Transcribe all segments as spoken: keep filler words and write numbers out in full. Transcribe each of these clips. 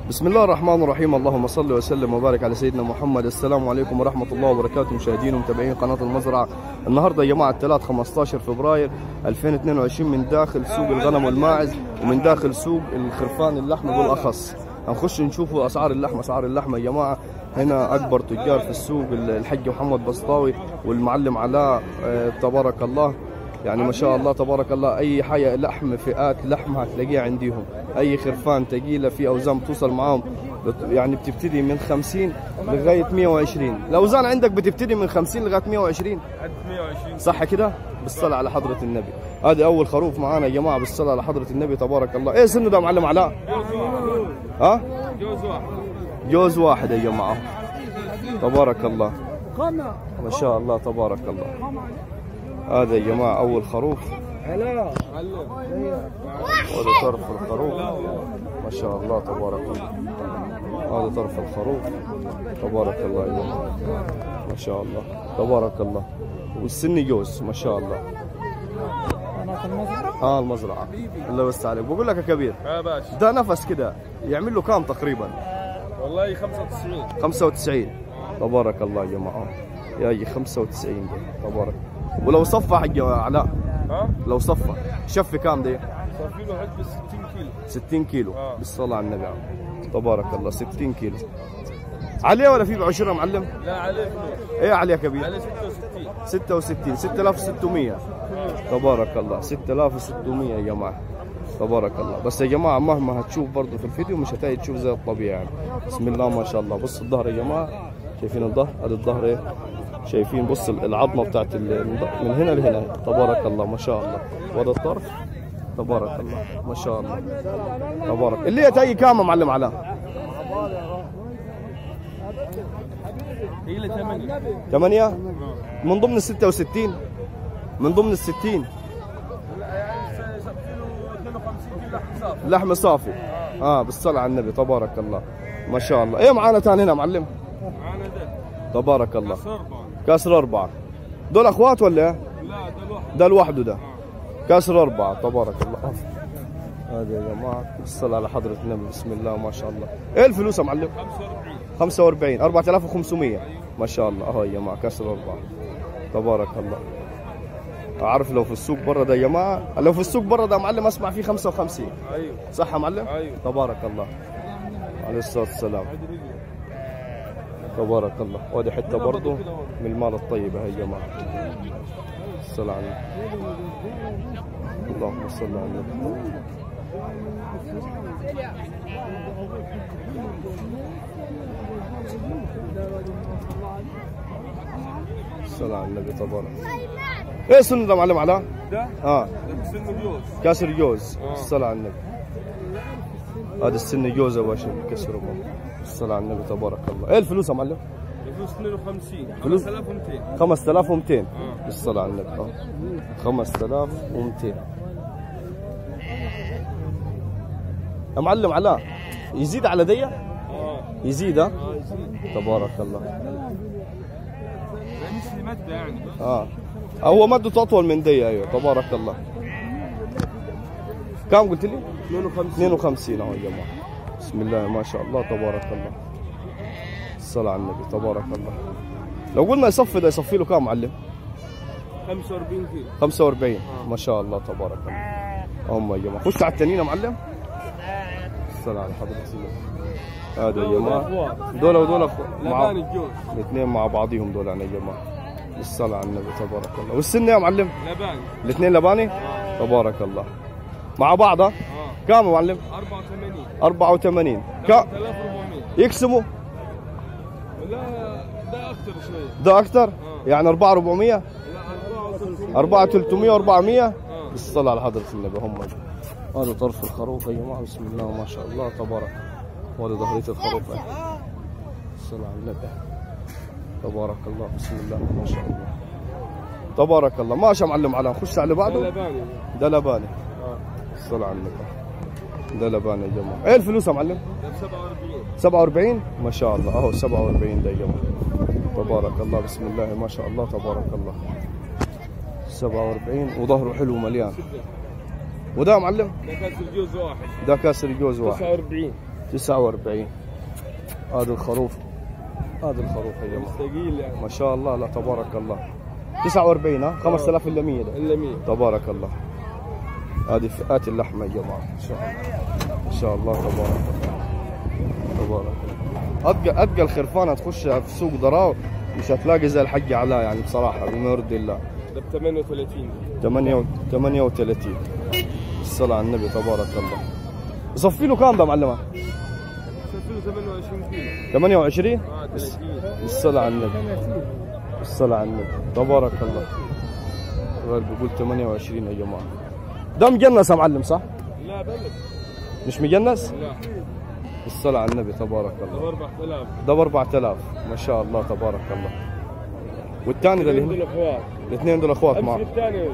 بسم الله الرحمن الرحيم. اللهم صل وسلم وبارك على سيدنا محمد. السلام عليكم ورحمة الله وبركاته مشاهدين ومتابعين قناة المزرعة. النهارده يا جماعة الثلاث خمستاشر فبراير ألفين واثنين وعشرين من داخل سوق الغنم والماعز ومن داخل سوق الخرفان اللحمة بالأخص. هنخش نشوفوا أسعار اللحمة. أسعار اللحمة يا جماعة هنا أكبر تجار في السوق الحج محمد بسطاوي والمعلم علاء آه تبارك الله، يعني ما شاء الله تبارك الله. اي حاجه لحم فئات لحم هتلاقيها عندهم. اي خرفان ثقيله في اوزان بتوصل معاهم يعني بتبتدي من خمسين لغايه مية وعشرين. الاوزان عندك بتبتدي من خمسين لغايه مية وعشرين مية وعشرين صح كده؟ بالصلاه على حضره النبي. ادي اول خروف معانا يا جماعه بالصلاه على حضره النبي تبارك الله. ايه سنه ده معلم علاء؟ ها؟ جوز واحد. جوز واحد يا جماعه تبارك الله ما شاء الله تبارك الله. هذا يا جماعة أول خروف. هذا طرف الخروف ما شاء الله تبارك الله. هذا طرف الخروف تبارك الله يا جماعة ما شاء الله تبارك الله. والسن جوز ما شاء الله. اه المزرعة الله يوسع عليك. بقول لك يا كبير يا باشا ده نفس كده يعمل له كام تقريبا؟ والله خمسة وتسعين. خمسة وتسعين تبارك الله يا جماعة. يا خمسة وتسعين تبارك. ولو صفى حق علاء ها؟ لو صفى شف كام ده؟ صافي له حد ستين كيلو. ستين كيلو آه. بالصلاة على النبي تبارك الله. ستين كيلو عليه ولا في بعشرة معلم؟ لا عليه فلوس. ايه عليه كبير؟ عليه ستة وستين. ستة وستين ستة آلاف وستمية تبارك الله. ستة آلاف وستمية يا جماعة تبارك الله. بس يا جماعة مهما هتشوف برضه في الفيديو مش هتلاقي تشوف زي الطبيعي يعني. بسم الله ما شاء الله. بص الظهر يا جماعة، شايفين الظهر؟ ادي الظهر ايه؟ شايفين بص العظمه بتاعت من هنا لهنا تبارك الله ما شاء الله. وهذا الطرف تبارك الله ما شاء الله تبارك. اللي هي تاي كام معلم علاء؟ هي له ثمانية. ثمانية من ضمن ال ستة وستين من ضمن ال ستين. لحم صافي اه بالصلاة على النبي تبارك الله ما شاء الله. ايه معانا ثاني هنا معلم؟ معانا ده تبارك الله كسر أربعة. كسر أربعة. دول أخوات ولا إيه؟ لا ده لوحده. ده لوحده ده كسر أربعة تبارك الله. هذا يا جماعة بالصلاة على حضرة النبي بسم الله ما شاء الله. إيه الفلوس يا معلم؟ خمسة وأربعين. خمسة وأربعين أربعة آلاف وخمسمية ما شاء الله. أهو يا جماعة كسر أربعة تبارك الله. أعرف لو في السوق برا ده يا جماعة، لو في السوق برا ده معلم أسمع فيه خمسة وخمسين. ايوه صح يا معلم؟ ايوه تبارك الله عليه الصلاة والسلام تبارك الله. وهذه حته برضه من المال الطيب هي يا جماعه. الصلاة على النبي. اللهم صل على النبي. الصلاة على النبي تبارك. ايه سن ده معلم علاء؟ ده؟ اه ده سنه جوز. كاسر جوز. آه. الصلاة على النبي. هذا السن جوز يا باشا كسره. الصلاة على النبي تبارك الله. ايه الفلوس يا معلم؟ الفلوس اثنين وخمسين. فلوس؟ خمسة آلاف ومئتين. خمسة آلاف ومئتين آه. بالصلاة على النبي. اه خمسة آلاف ومئتين يا معلم علاء. يزيد على دي؟ اه يزيد ها؟ اه يزيد. تبارك الله. يعني مش مادة يعني. اه هو مدته اطول من دي. ايوه تبارك الله. كم قلت لي؟ اثنين وخمسين. اثنين وخمسين اهو يا جماعه. بسم الله ما شاء الله تبارك الله. الصلاة على النبي تبارك الله. لو قلنا يصفي ده يصفي له كم معلم؟ خمسة وأربعين كيلو. خمسة وأربعين ما شاء الله تبارك الله. هم يا جماعه خش على التانيين يا معلم. الصلاة على حضرة النبي. هذا يا جماعه دول ودول مع لبان الجوز. الاثنين مع بعضهم دول يعني يا جماعه. الصلاة على النبي تبارك الله. والسن يا معلم؟ لبان. الاثنين لباني؟ تبارك الله. مع بعض ها؟ اه كام يا معلم؟ أربعة وثمانين. أربعة وثمانين. ثلاثة آلاف وأربعمية. يقسموا؟ لا ده أكثر شوية. ده أكثر؟ آه. يعني أربعة وأربعمية؟ لا أربعة وثلاثمية. أربعة وثلاثمية وأربعمية؟ اه بالصلاة على حضرة النبي. هم هذا طرف الخروف يا جماعة بسم الله ما شاء الله تبارك. وهذا ظهرية الخروف. الصلاة على النبي تبارك الله بسم الله ما شاء الله تبارك الله. ماشي يا معلم علاء. خش على اللي بعده. ده لباني. ده لباني. اه الصلاة على النبي. ده لباني يا جماعة. ايه الفلوس يا معلم؟ ده سبعة وأربعين. سبعة وأربعين ما شاء الله. اهو سبعة وأربعين ده يا جماعة تبارك الله بسم الله ما شاء الله تبارك الله. سبعة وأربعين وظهره حلو مليان. وده يا معلم؟ ده كاسر جوز واحد. ده كاسر جوز واحد. تسعة وأربعين. تسعة وأربعين. هذا الخروف، هذا الخروف يا جماعه ثقيل يعني ما شاء الله، لا تبارك الله. تسعة وأربعين ها، خمسة آلاف الا مية ده الا مية. تبارك الله. هذه فئات اللحمه يا جماعه ان شاء الله، ان شاء الله تبارك الله، تبارك الله. اتقى اتقى الخرفان هتخش في سوق ضراو مش هتلاقي زي الحج علاء يعني بصراحه بما يرضي الله. ده ب ثمانية وثلاثين. ثمانية وثلاثين. الصلاة على النبي تبارك الله. يصفي له كام ده معلمه؟ صفي له ثمانية وعشرين كيلو. ثمانية وعشرين؟ اه ثلاثين. الصلاة على النبي. الصلاة على النبي تبارك الله. الراجل بيقول ثمانية وعشرين يا جماعة. ده مجنس يا معلم صح؟ لا بلد. مش مجنس؟ لا. الصلاة على النبي تبارك ده ب الله. أربعة آلاف. ده ب أربعة آلاف ما شاء الله تبارك الله. والثاني ده اللي هنا؟ دول اخوات. الاثنين دول اخوات معه. امسك الثاني.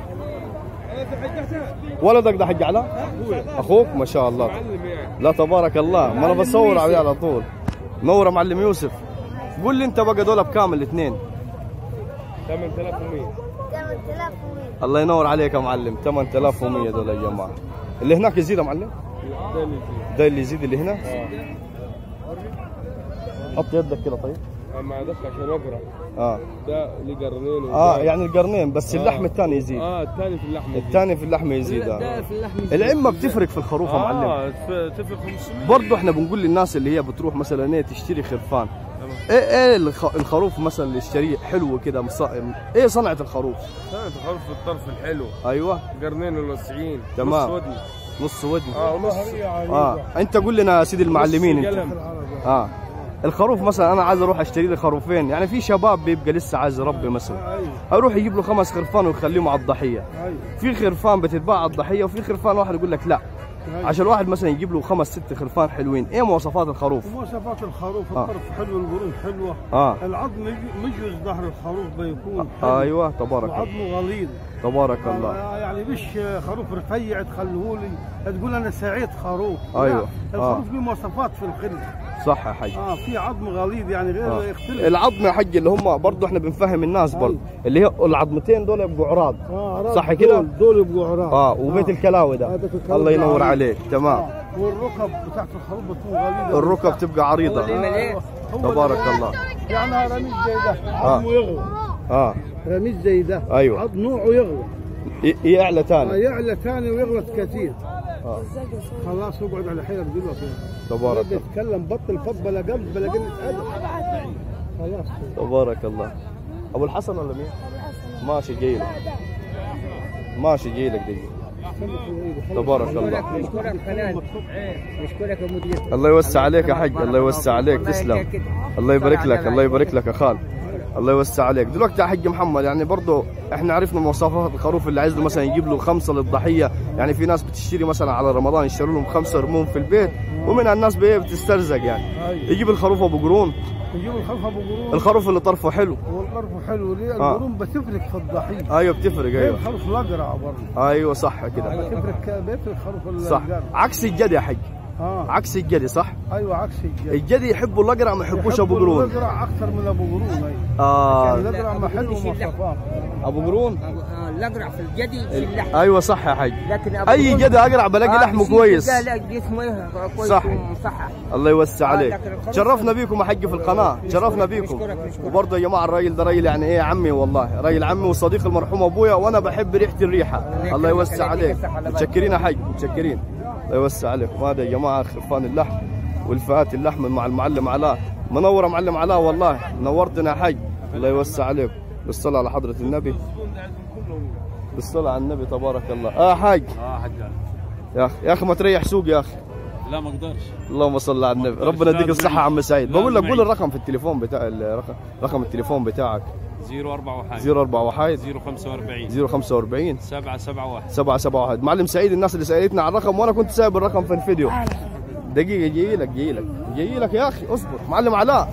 ولدك ده حق علاء؟ اخوك ما شاء الله. معلم يعني. لا تبارك الله، ما انا بصور عليه على طول. نور يا معلم يوسف. قول لي انت بقى دول بكام الاثنين؟ ثمانية آلاف ومية. ثمانية آلاف ومية. الله ينور عليك يا معلم. ثمانية آلاف ومية دول يا جماعه. اللي هناك يزيد يا معلم؟ ده اللي فيه. ده اللي يزيد اللي هنا؟ اه. حط يدك كده طيب. مع دخل عشان اقرا. اه ده ليه قرنين وده. اه يعني القرنين بس آه. اللحم الثاني يزيد. اه الثاني في اللحم يزيد. الثاني في اللحم يزيد. لا، آه. ده في اللحم يزيد. العمه بتفرق في الخروف يا معلم. اه تفرق خمسمية. برضه احنا بنقول للناس اللي هي بتروح مثلا ايه تشتري خرفان، ايه ايه الخ- الخروف مثلا اللي يشتريه حلو كده مصائم، ايه صنعه الخروف؟ ثاني تخرف في الطرف الحلو. ايوه قرنين ولصعين. تمام. نص ودن. نص ودن. اه ونص. اه انت قول لنا يا سيدي المعلمين انت. قلم. اه الخروف مثلا انا عايز اروح اشتري لي خروفين، يعني في شباب بيبقى لسه عايز يربي مثلا، اروح يجيب له خمس خرفان ويخليهم على الضحيه. في خرفان بتتباع على الضحيه وفي خرفان واحد يقول لك لا. عشان الواحد مثلا يجيب له خمس ست خرفان حلوين، ايه مواصفات الخروف؟ مواصفات الخروف آه. الطرف حلو، القرون حلوه، اه العظم يجي- مجلس ظهر الخروف بيكون حلو. آه. ايوه تبارك الله. وعظمه غليظ. تبارك الله. آه، يعني مش خروف رفيع تخلوه لي تقول انا سعيد خروف. أيوة. لا، آه. الخروف له مواصفات في الخلق. صح يا حاج. اه في عظم غليظ يعني غير آه. يختلف. العظم يا حاج اللي هم برضه احنا بنفهم الناس برضه اللي هي العظمتين دول يبقوا عراض. آه عراض صح كده؟ دول, دول يبقوا عراض. اه وبيت الكلاوي ده. هذا الكلاوي الله ينور عريض. عليك تمام. آه. والركب بتاعت الخروف بتكون غليظه. الركب تبقى عريضه. آه. هو تبارك اللي- الله. يعني رميز زي ده عظمه يغلى. اه رميز زي ده أيوة. عظم نوعه يغلى. ي- يعلى آه، ثاني. يعلى ثاني ويغلط كثير. آه. خلاص اقعد على حيلك دلوقتي. تبارك بدي الله. اتكلم بطل فض بلا قلب بلا قله ادب. خلاص تبارك الله. ابو الحسن ولا مين؟ ماشي جاي لك. ماشي جاي لك دقيقه. تبارك الله. نشكرك فنان. نشكرك يا مدير. الله يوسع عليك يا حاج، الله يوسع عليك تسلم. الله يبارك لك، الله يبارك لك يا خال. الله يوسع عليك. دلوقتي يا حاج محمد يعني برضه احنا عرفنا مواصفات الخروف اللي عايز له مثلا يجيب له خمسه للضحيه، يعني في ناس بتشتري مثلا على رمضان يشتروا لهم خمسه يرموهم في البيت، ومنها الناس بيه بتسترزق يعني. يجيب الخروف ابو قرون، يجيب الخلف ابو قرون. الخروف اللي طرفه حلو. والطرف حلو ليه؟ آه. القرون بتفرق في الضحيه. ايوه بتفرق غير ايوه. الخروف الاقرع برضه. ايوه صح كده. بتفرق بيفرق خروف صح الأقرع. عكس الجدي يا حج. اه عكس الجدي صح؟ ايوه عكس الجد. الجدي يحبوا الاقرع ما يحبوش ابو يحبوا قرون. الاقرع اكثر من ابو قرون. ايوه اه الاقرع ما حلو مواصفات. ابو قرون. آه، الاقرع في الجدي في اللحم. ايوه صح يا حج. لكن أبو اي قرون- جدي اقرع بلاقي آه، لحمه بيصير كويس. لا لا جسمه إيه، كويس صح. ومصحح. الله يوسع عليك. لكن الخروف- شرفنا بيكم يا حج في القناه، شرفنا بيكم. نشكرك- نشكرك. وبرضه يا جماعه الراجل ده راجل يعني ايه عمي والله، راجل عمي وصديق المرحوم ابويا، وانا بحب ريحه الريحه. الله يوسع عليك. متشكرين يا حج متشكرين. الله يوسع عليكم. هذا يا جماعه خرفان اللحم والفئات اللحم مع المعلم علاء. منور معلم علاء والله، نورتنا يا حج. الله يوسع عليكم. بالصلاه على حضره النبي. بالصلاه على النبي تبارك الله. اه حاج. اه حاج. يا اخي يا اخي ما تريح سوق يا اخي. لا ما اقدرش. اللهم صل على النبي. ربنا يديك الصحة يا عم سعيد. بقول لك قول الرقم في التليفون بتاع الرقم رقم التليفون بتاعك. صفر أربعة واحد. صفر أربعة واحد صفر خمسة وأربعين. صفر خمسة وأربعين سبعة سبعة واحد. سبعة سبعة واحد. معلم سعيد الناس اللي سألتنا على الرقم وانا كنت سايب الرقم في الفيديو. دقيقة جاي لك جاي لك جاي لك يا اخي اصبر. معلم علاء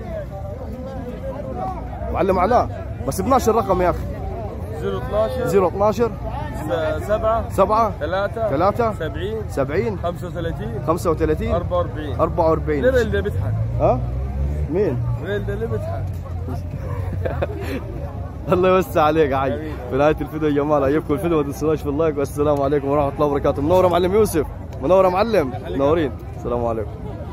معلم علاء ما سبناش الرقم يا اخي. صفر اثناشر. صفر اثناشر سبعة. سبعة ثلاثة. ثلاثة سبعين. سبعين خمسة وثلاثين. خمسة وثلاثين أربعة وأربعين. أربعة وأربعين. غير اللي بيضحك. ها مين؟ غير اللي بيضحك. الله يوسع عليك يا حاج. في نهايه الفيديو يا جماعه عجبكم الفيديو ما تنسوناش في اللايك، والسلام عليكم ورحمه الله وبركاته. منور يا معلم يوسف. منور يا معلم. منورين. السلام عليكم.